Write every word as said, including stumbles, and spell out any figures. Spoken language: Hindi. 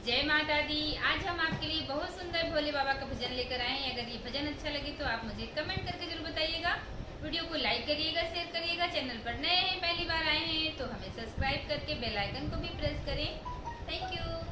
जय माता दी। आज हम आपके लिए बहुत सुंदर भोले बाबा का भजन लेकर आए हैं। अगर ये भजन अच्छा लगे तो आप मुझे कमेंट करके जरूर बताइएगा। वीडियो को लाइक करिएगा, शेयर करिएगा। चैनल पर नए हैं, पहली बार आए हैं तो हमें सब्सक्राइब करके बेल आइकन को भी प्रेस करें। Thank you.